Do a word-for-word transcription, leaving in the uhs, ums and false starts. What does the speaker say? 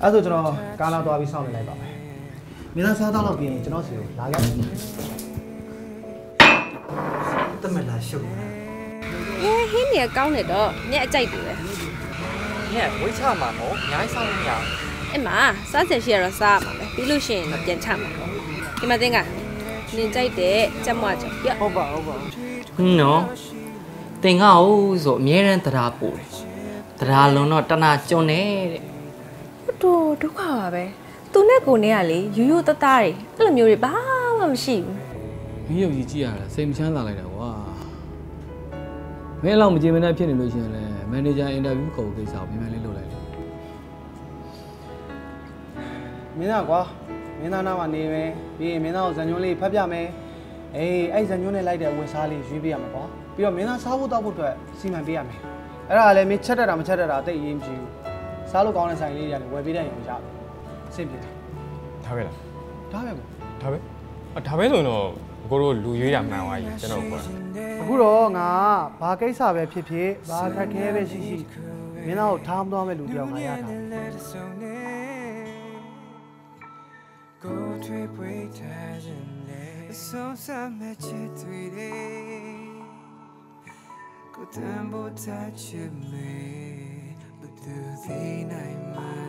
အဲ့ဆိုကျွန်တော်ကားလာသွားပြီးစောင့်နေလိုက်ပါမယ်မင်းသားစားတော့ပြီးရင်ကျွန်တော်စီကိုလာခဲ့တမလာရှုပ်ဟဲဟင်းနေကောင်းတယ်တော့ညက်အကြိုက်တယ်ပဲညက်ဝိတ်ချမှာပေါ့အများကြီးစားလို့မရဘူးအဲ့မှာစားဆက်ရှိရတော့စားရမှာပဲပြီးလို့ရှိရင်တော့ပြန်ချမှာပေါ့ဒီမှာတင်းကနင်ကြိုက်တဲ့ကြက်မွားကြောင့်ပြဟုတ်ပါဟုတ်ပါဟင်းနော်တင်ကဟုတ်ဆိုအမြဲတမ်းတရားပို့တယ်တရားလုံးတော့တနာကျွန်းနေတဲ့ဟုတ်တော့ဒုက္ခပါပဲသူနဲ့ကိုနဲ့ကလေယူယူတသားတွေအဲ့လိုမျိုးတွေဘာမှမရှိဘူးမင်းရုပ်ကြီးကြည့်ရတာစိတ်မချမ်းသာလိုက်တာကွာမင်းလောက်မကြင်မနဲ့ဖြစ်နေလို့ရှိရင်လည်းမန်နေဂျာအင်တာဗျူးခေါ်ကိစ္စကိုပြန်ပြန်လေးလုပ်လိုက်တယ်မင်းသားကွာမင်းသားနားမှာနေမယ်ပြီးရင်မင်းသားကိုဇန်ညွန်းလေးဖတ်ပြမယ်အေးအဲ့ဇန်ညွန်းနဲ့လိုက်တဲ့ဝတ်စားလေးရွေးပေးရမှာကွာပြီးတော့မင်းသားစားဖို့တောက်ဖို့အတွက်စီမံပေးရမယ်အဲ့ဒါလည်းမင်းချက်တက်တာမချက်တက်တာအသိအရေးမရှိဘူးစားလို့ကောင်းတဲ့ဆိုင်လေးရတယ်ဝယ်ပေးတဲ့ရင်ရတယ်အဆင်ပြေတယ်ဒါပဲလားဒါပဲပေါ့ဒါပဲအဒါပဲဆိုရင်တော့ကိုတို့လူရွေးရမှန်သွားပြီကျွန်တော်ပြောတာအခုတော့ငါဘာကိစ္စပဲဖြစ်ဖြစ်ဘာခက်ခဲပဲရှိရှိမင်းသားကိုထားမသွားမဲ့လူတယောက်ငါရတာကိုထွေးပွေးထားခြင်းနဲ့အဆုံးစမဲ့ချစ်တွေကိုတန်ဖို့ချစ်မေဘသူသိနိုင်မှာ